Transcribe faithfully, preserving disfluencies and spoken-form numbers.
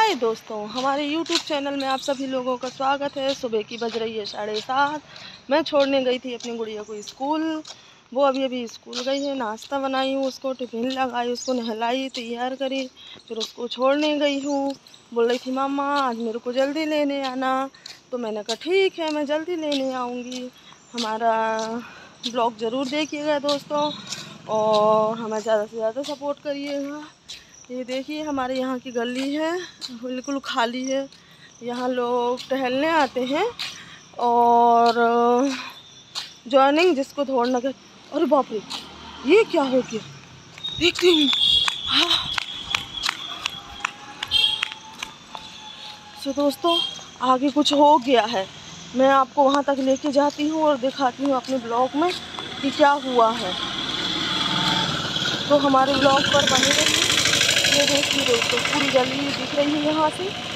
हाय दोस्तों, हमारे YouTube channel में आप सभी लोगों का स्वागत है। सुबह की बज रही है साढ़े सात। मैं छोड़ने गई थी अपनी गुड़िया को स्कूल। वो अभी अभी स्कूल गई है। नाश्ता बनाई हूँ, उसको टिफ़िन लगाई, उसको नहलाई, तैयार करी, फिर उसको छोड़ने गई हूँ। बोल रही थी मामा आज मेरे को जल्दी लेने आना, तो मैंने कहा ठीक है मैं जल्दी लेने आऊँगी। हमारा ब्लॉग ज़रूर देखिएगा दोस्तों, और हमें ज़्यादा से ज़्यादा सपोर्ट करिएगा। ये देखिए हमारे यहाँ की गली है, बिल्कुल खाली है। यहाँ लोग टहलने आते हैं और जॉइनिंग जिसको दौड़ना के। अरे बाप रे, ये क्या हो गया देखती हूँ। हाँ तो दोस्तों आगे कुछ हो गया है। मैं आपको वहाँ तक लेके जाती हूँ और दिखाती हूँ अपने ब्लॉग में कि क्या हुआ है। तो हमारे ब्लॉग पर बने रहिए। ये देखिए दोस्तों पूरी गली दिख रही है यहाँ से।